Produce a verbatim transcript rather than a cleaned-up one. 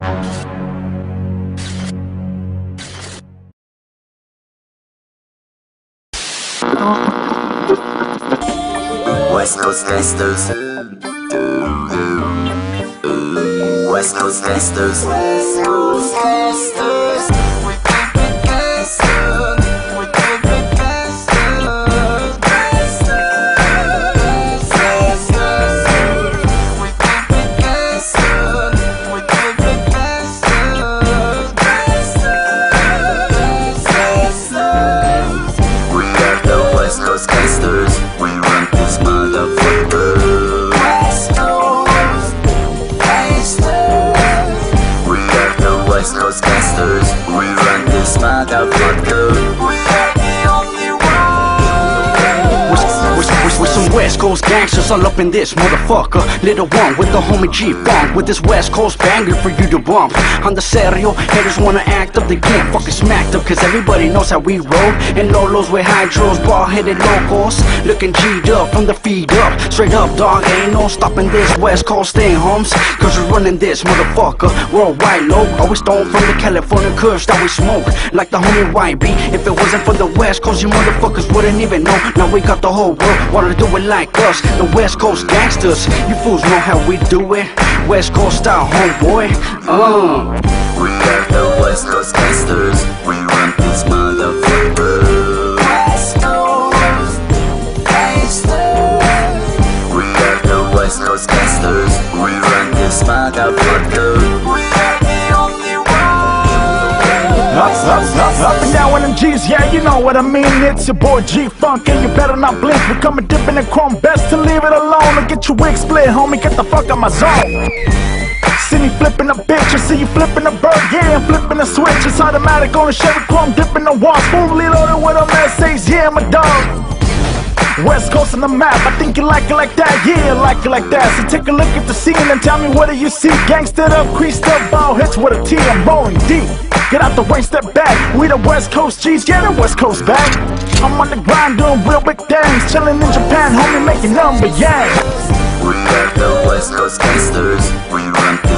West Coast Gangsters. West Coast Gangsters. West Coast Gangsters. We keep it gangster. We keep it gangster. Gangsters. Gangsters. We keep it gangster. We keep it gangster. Gangsters. Gangsters. We are the West Coast Gangsters. We run this motherfucker. West Coast Gangsters. We are the West Coast Gangsters. We run this motherfucker. We are the only ones. We're some West Coast gangsters all up in this motherfucker. Little one with the homie G-Funk, with this West Coast banger for you to bump. On the stereo, haters wanna act up, they get fucking smacked up, cause everybody knows how we roll. And Lolos with hydros, ball-headed locals, looking G'd up from the feet up. Straight up, dog, ain't no stopping this West Coast thing, homes. Cause we're running this motherfucker worldwide, low. Always stone from the California kush that we smoke, like the homie Y B. If it wasn't for the West Coast, you motherfuckers wouldn't even know. Now we got the whole world wanna do it like us, the West Coast gangsters. You fools know how we do it, West Coast style, homeboy. Uh. We are the West Coast Gangsters. We run this motherfucker. West Coast Gangsters. We are the West Coast Gangsters. We run this motherfucker. We are the only ones. Up, up, up, up and down with them G's, yeah, you know what I mean. It's your boy G-Funk, and you better not blink. We coming dipping in chrome, best to leave it alone. Or get your wig split, homie, get the fuck out my zone. See me flipping a bitch, I see you flipping a bird, yeah, I'm flipping a switch. It's automatic on a Chevy Chrome, dipping the wall, smoothly loaded with a Mercedes, yeah, I'm a dog. West Coast on the map, I think you like it like that, yeah, I like it like that. So take a look at the scene and tell me what do you see. Gangstered up, creased up, ball hits with a T, I'm rolling deep. Get out the way, step back, we the West Coast G's, yeah, the West Coast back. I'm on the grind doing real big things, chilling in Japan, homie, making number, yeah. We are the West Coast Gangsters. We run